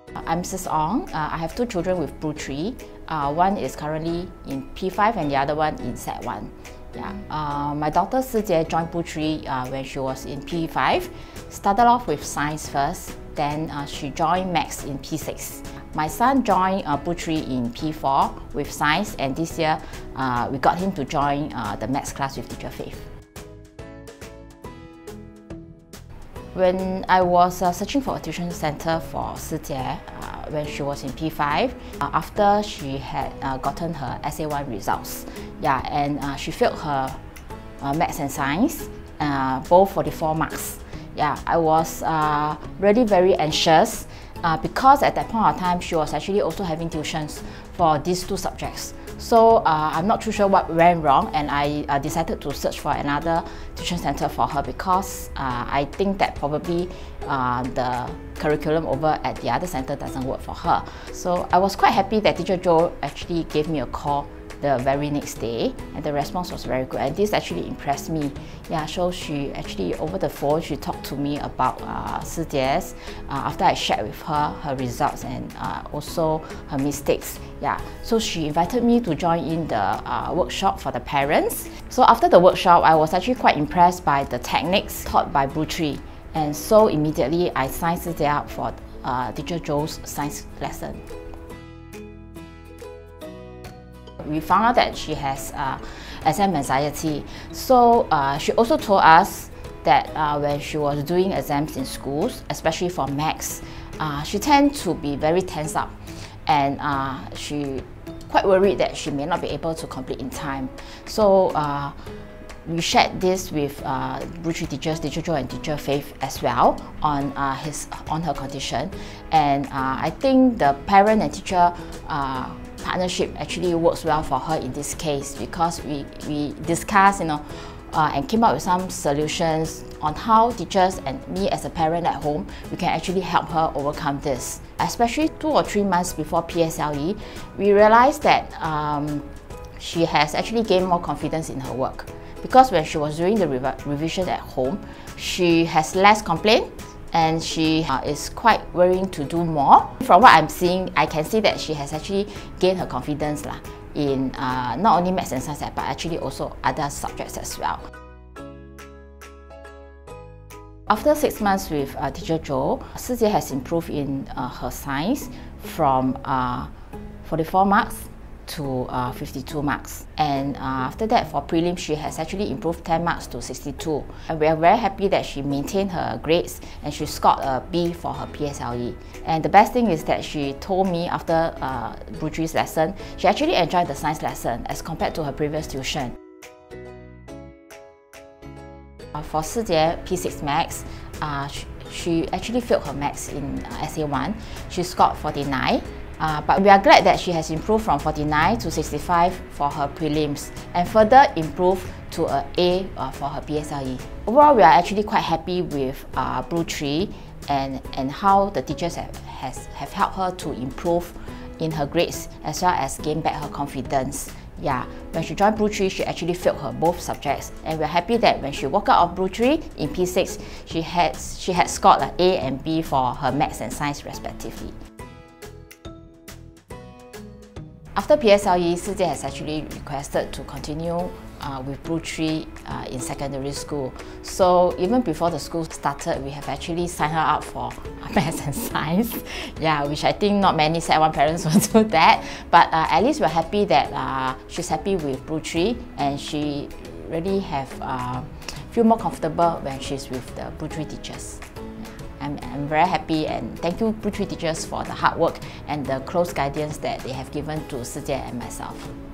I'm Mrs. Ong. I have two children with BlueTree. One is currently in P5 and the other one in Set 1. My daughter Sijie joined BlueTree when she was in P5. Started off with science first, then she joined Maths in P6. My son joined BlueTree in P4 with science, and this year we got him to join the Maths class with teacher Faith. When I was searching for a tuition center for Sijie when she was in P5, after she had gotten her SA1 results, and she failed her Maths and Science, both 44 marks. I was really very anxious because at that point of time she was actually also having tuitions for these two subjects. So I'm not too sure what went wrong, and I decided to search for another tuition center for her because I think that probably the curriculum over at the other center doesn't work for her. So I was quite happy that Teacher Joe actually gave me a call the very next day, and the response was very good, and this actually impressed me. So she actually, over the phone, she talked to me about Sijie's after I shared with her her results and also her mistakes. So she invited me to join in the workshop for the parents. So after the workshop, I was actually quite impressed by the techniques taught by BlueTree, and so immediately I signed Sijie up for Teacher Joe's science lesson. We found out that she has exam anxiety. So she also told us that when she was doing exams in schools, especially for Maths, she tends to be very tense up, and she quite worried that she may not be able to complete in time. So we shared this with BlueTree teachers, Teacher Joe and Teacher Faith as well on her condition. And I think the parent and teacher partnership actually works well for her in this case, because we discussed, and came up with some solutions on how teachers and me as a parent at home, we can actually help her overcome this. Especially 2 or 3 months before PSLE, we realized that she has actually gained more confidence in her work, because when she was doing the revision at home, she has less complaint, and she is quite willing to do more. From what I'm seeing, I can see that she has actually gained her confidence in not only Maths and Science, but actually also other subjects as well. After 6 months with Teacher Joe, Sijie has improved in her science from 44 marks to 52 marks, and after that for prelims she has actually improved 10 marks to 62, and we are very happy that she maintained her grades and she scored a B for her PSLE. And the best thing is that she told me after BlueTree's lesson, she actually enjoyed the science lesson as compared to her previous tuition. For Sijie P6 Maths, she actually failed her Maths in SA1. She scored 49. But we are glad that she has improved from 49 to 65 for her prelims, and further improved to an A for her PSLE. Overall, we are actually quite happy with BlueTree and how the teachers have helped her to improve in her grades as well as gain back her confidence. When she joined BlueTree, she actually failed her both subjects, and we're happy that when she walked out of BlueTree in P6, she had scored an A and B for her Maths and Science respectively. After PSLE, Sijie has actually requested to continue with BlueTree in secondary school. So even before the school started, we have actually signed her up for Maths and Science, which I think not many Set 1 parents will do that. But at least we're happy that she's happy with BlueTree, and she really feel more comfortable when she's with the BlueTree teachers. I'm very happy, and thank you BlueTree teachers for the hard work and the close guidance that they have given to Sijie and myself.